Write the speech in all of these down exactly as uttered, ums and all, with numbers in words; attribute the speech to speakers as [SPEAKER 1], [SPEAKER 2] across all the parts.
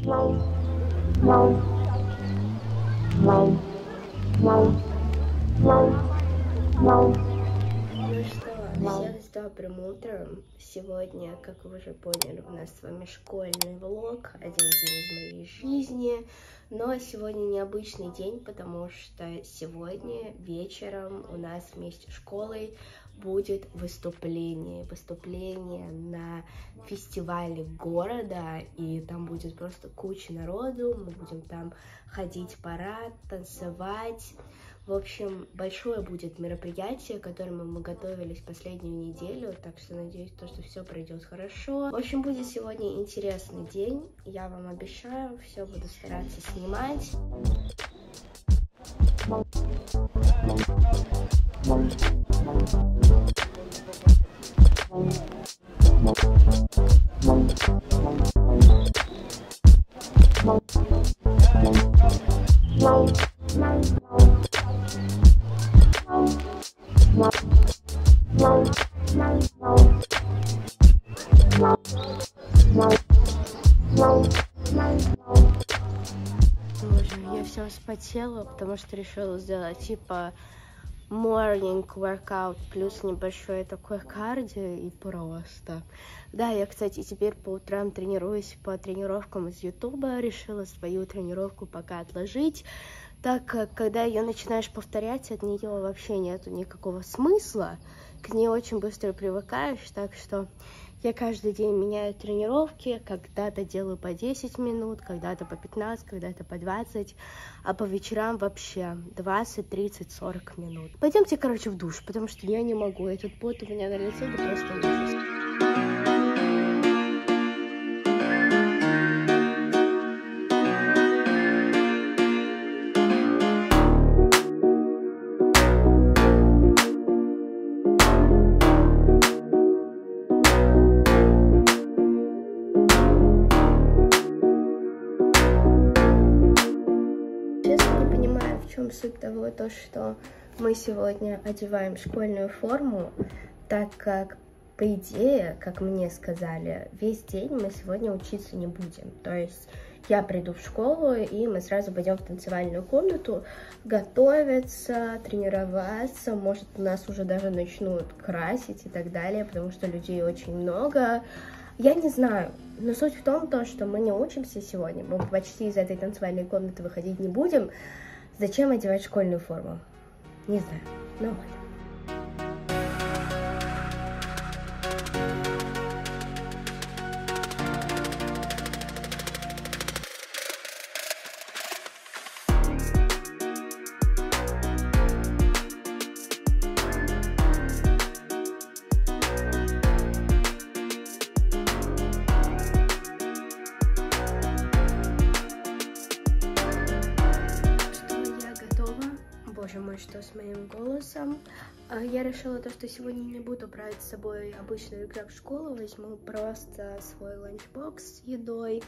[SPEAKER 1] Ну что, всех с добрым утром. Сегодня, как вы уже поняли, у нас с вами школьный влог, один день из моей жизни. Но сегодня необычный день, потому что сегодня вечером у нас вместе с школой будет выступление. Выступление на фестивале города, и там будет просто куча народу. Мы будем там ходить в парад, танцевать. В общем, большое будет мероприятие, к которому мы готовились последнюю неделю, так что надеюсь, то, что все пройдет хорошо. В общем, будет сегодня интересный день, я вам обещаю, все буду стараться снимать. Боже, я вся вспотела, потому что решила сделать типа morning workout плюс небольшое такое кардио и просто. Да, я, кстати, теперь по утрам тренируюсь по тренировкам из ютуба, решила свою тренировку пока отложить, так как когда ее начинаешь повторять, от нее вообще нету никакого смысла, к ней очень быстро привыкаешь, так что я каждый день меняю тренировки, когда-то делаю по десять минут, когда-то по пятнадцать, когда-то по двадцать, а по вечерам вообще двадцать, тридцать, сорок минут. Пойдемте, короче, в душ, потому что я не могу, этот пот у меня на лице, это просто ужас. Суть того, то, что мы сегодня одеваем школьную форму, так как, по идее, как мне сказали, весь день мы сегодня учиться не будем. То есть я приду в школу, и мы сразу пойдем в танцевальную комнату готовиться, тренироваться. Может, нас уже даже начнут красить и так далее, потому что людей очень много. Я не знаю, но суть в том, то, что мы не учимся сегодня, мы почти из этой танцевальной комнаты выходить не будем. Зачем одевать школьную форму? Не знаю, но ладно. Боже мой, что с моим голосом? Я решила то, что сегодня не буду брать с собой обычный рюкзак в школу, возьму просто свой ланчбокс с едой.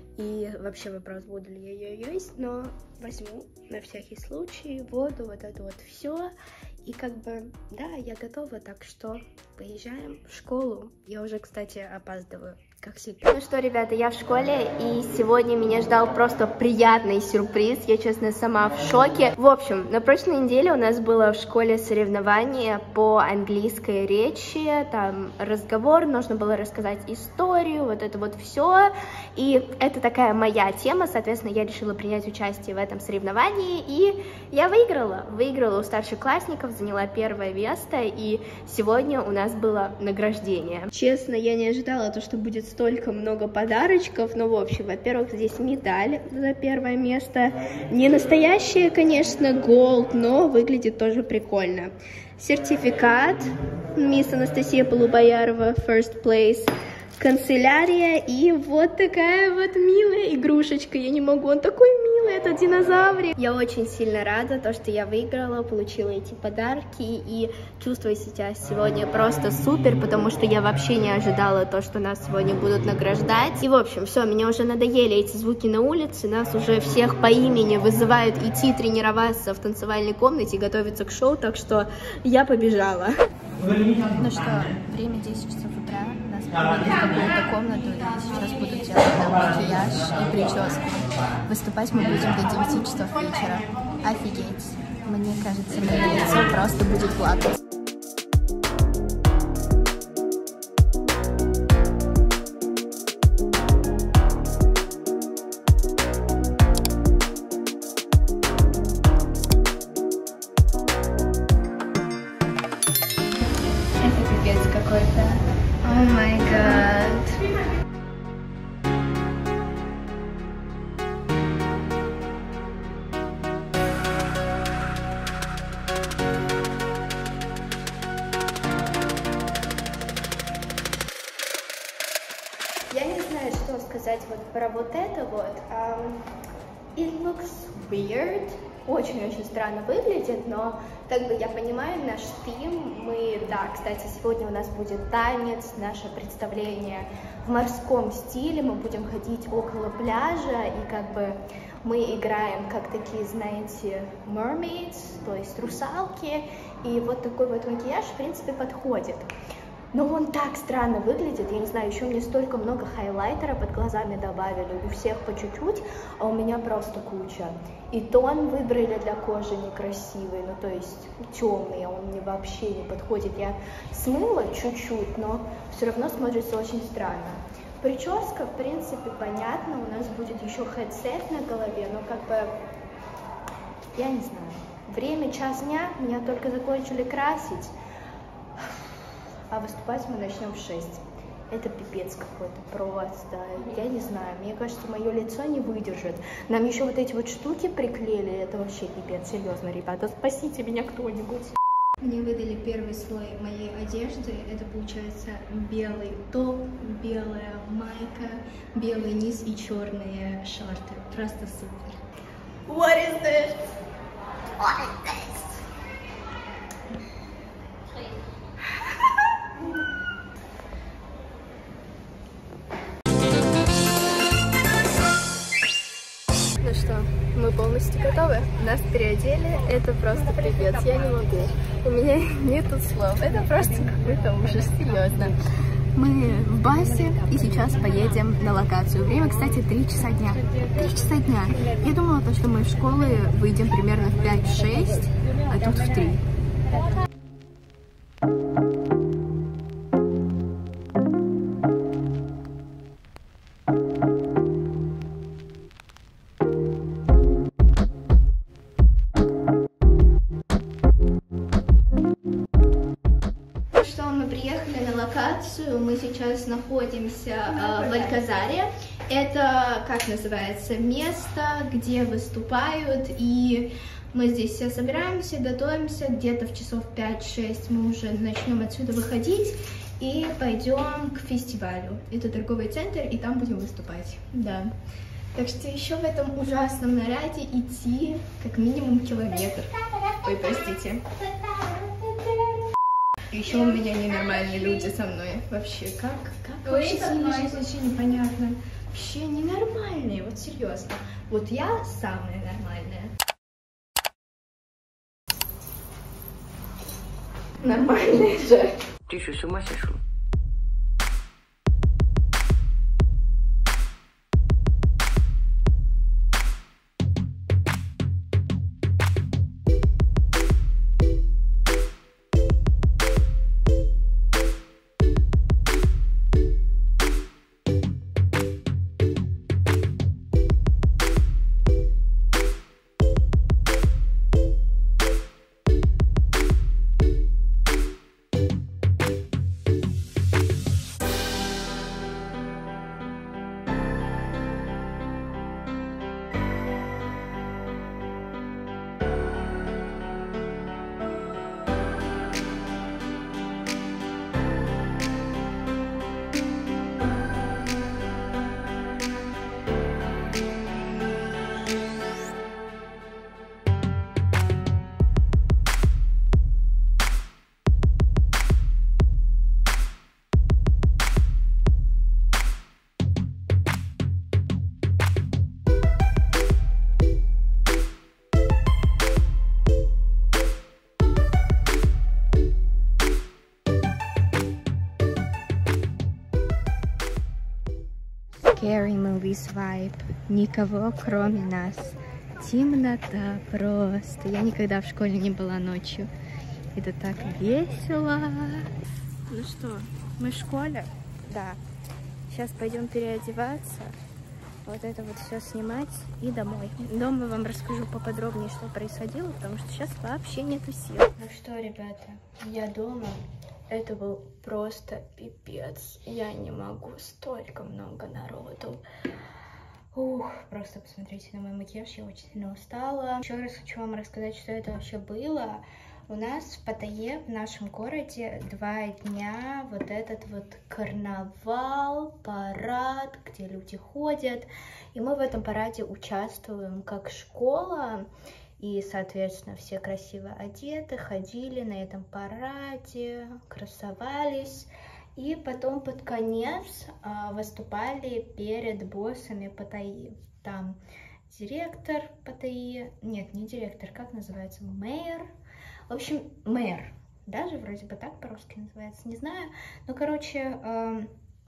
[SPEAKER 1] И вообще вопрос, буду ли я ее есть, но возьму на всякий случай воду, вот это вот все. И как бы, да, я готова, так что поезжаем в школу. Я уже, кстати, опаздываю, как всегда. Ну что, ребята, я в школе, и сегодня меня ждал просто приятный сюрприз. Я, честно, сама в шоке. В общем, на прошлой неделе у нас было в школе соревнование по английской речи. Там разговор, нужно было рассказать историю, вот это вот все. И это такая моя тема, соответственно, я решила принять участие в этом соревновании. И я выиграла. Выиграла у старшеклассников, заняла первое место, и сегодня у нас было награждение. Честно, я не ожидала то, что будет столько много подарочков, но в общем, во-первых, здесь медаль за первое место, не настоящая, конечно, gold, но выглядит тоже прикольно. Сертификат, мисс Анастасия Полубоярова, first place, канцелярия и вот такая вот милая игрушечка, я не могу, он такой милый, это динозаврик. Я очень сильно рада, то, что я выиграла, получила эти подарки и чувствую себя сегодня просто супер, потому что я вообще не ожидала то, что нас сегодня будут награждать. И в общем, все, меня уже надоели эти звуки на улице, нас уже всех по имени вызывают идти тренироваться в танцевальной комнате, готовиться к шоу, так что я побежала.
[SPEAKER 2] Ну что, время десять часов утра, нас в какую-то комнату и сейчас буду делать нам макияж и прическу. Выступать мы будем до девяти часов вечера. Офигеть! Мне кажется, мое лицо просто будет плакать. Какой-то. О май гад.
[SPEAKER 1] Я не знаю, что сказать вот про вот это вот. Um, it looks weird. Очень-очень странно выглядит, но как бы я понимаю наш тим. Мы, да, кстати, сегодня у нас будет танец, наше представление в морском стиле. Мы будем ходить около пляжа, и как бы мы играем как такие, знаете, mermaids, то есть русалки. И вот такой вот макияж, в принципе, подходит. Но он так странно выглядит, я не знаю, еще мне столько много хайлайтера под глазами добавили, у всех по чуть-чуть, а у меня просто куча. И тон выбрали для кожи некрасивый, ну то есть темный, он мне вообще не подходит. Я смыла чуть-чуть, но все равно смотрится очень странно. Прическа, в принципе, понятно, у нас будет еще хедсет на голове, но как бы, я не знаю, время час дня, меня только закончили красить. А выступать мы начнем в шесть. Это пипец какой-то просто. Я не знаю, мне кажется, мое лицо не выдержит. Нам еще вот эти вот штуки приклеили. Это вообще пипец. Серьезно, ребята, спасите меня кто-нибудь. Мне выдали первый слой моей одежды. Это получается белый топ, белая майка, белый низ и черные шорты. Просто супер. What is this? What is this? Ну что, мы полностью готовы. Нас переодели. Это просто пипец. Я не могу. У меня нету слов. Это просто какой-то ужас. Серьезно. Мы в басе и сейчас поедем на локацию. Время, кстати, три часа дня. три часа дня. Я думала, то, что мы в школы выйдем примерно в пять-шесть, а тут в три. Мы сейчас находимся э, в Альказаре. Это, как называется, место, где выступают. И мы здесь все собираемся, готовимся. Где-то в часов пять-шесть мы уже начнем отсюда выходить и пойдем к фестивалю. Это торговый центр, и там будем выступать. Да. Так что еще в этом ужасном наряде идти как минимум километр. Ой, простите. Еще у меня ненормальные люди со мной. Вообще, как? Как вообще с ними жить, вообще непонятно. Вообще ненормальные, вот серьезно. Вот я самая нормальная. Нормальные же.
[SPEAKER 3] Ты что, с ума сошел?
[SPEAKER 2] scary movies vibe. Никого, кроме нас. Темнота просто. Я никогда в школе не была ночью. Это так весело. Ну что, мы в школе? Да. Сейчас пойдем переодеваться. Вот это вот все снимать и домой. Дома вам расскажу поподробнее, что происходило, потому что сейчас вообще нету сил. Ну что, ребята, я дома. Это был просто пипец. Я не могу. Столько много народу. Ух, просто посмотрите на мой макияж. Я очень сильно устала. Еще раз хочу вам рассказать, что это вообще было. У нас в Паттайе, в нашем городе, два дня вот этот вот карнавал, парад, где люди ходят. И мы в этом параде участвуем как школа. И, соответственно, все красиво одеты, ходили на этом параде, красовались. И потом под конец а, выступали перед боссами Паттайи. Там директор Паттайи, нет, не директор, как называется, мэр. В общем, мэр, даже вроде бы так по-русски называется, не знаю. Но, короче, э,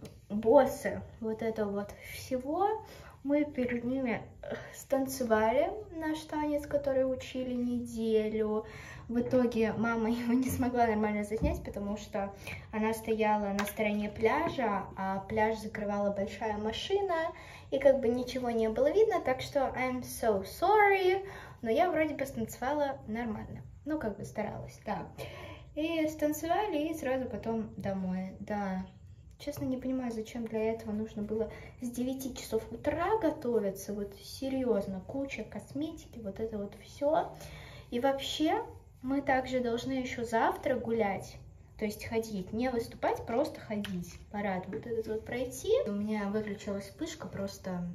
[SPEAKER 2] боссы вот этого вот всего, мы перед ними станцевали наш танец, который учили неделю. В итоге мама его не смогла нормально заснять, потому что она стояла на стороне пляжа, а пляж закрывала большая машина, и как бы ничего не было видно, так что I'm so sorry, но я вроде бы станцевала нормально. Ну, как бы старалась, да. И станцевали, и сразу потом домой, да. Честно, не понимаю, зачем для этого нужно было с девяти часов утра готовиться. Вот серьезно, куча косметики, вот это вот все. И вообще, мы также должны еще завтра гулять. То есть ходить, не выступать, просто ходить. Парад вот этот вот пройти. У меня выключилась вспышка, просто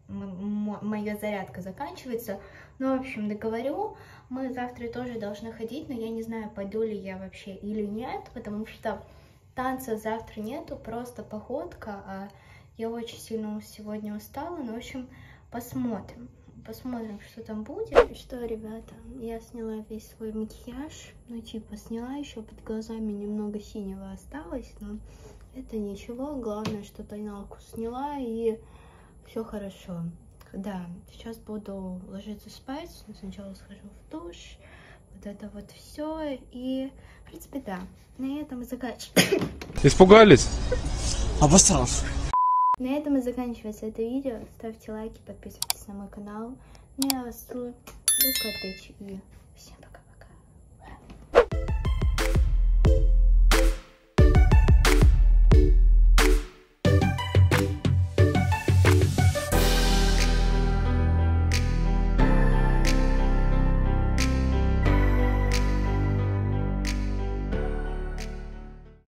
[SPEAKER 2] моя зарядка заканчивается. Ну, в общем, договорю. Мы завтра тоже должны ходить, но я не знаю, пойду ли я вообще или нет, потому что танца завтра нету, просто походка, а я очень сильно сегодня устала. Ну, в общем, посмотрим. Посмотрим, что там будет. И что, ребята, я сняла весь свой макияж. Ну, типа, сняла еще под глазами немного синего осталось, но это ничего. Главное, что тоналку сняла, и все хорошо. Да, сейчас буду ложиться спать. Сначала схожу в душ. Вот это вот все. И, в принципе, да. На этом и заканчивается.
[SPEAKER 3] Испугались? Обосрав.
[SPEAKER 2] На этом и заканчивается это видео. Ставьте лайки, подписывайтесь на мой канал. Ну, я вас целую. До скорой встречи и всем пока.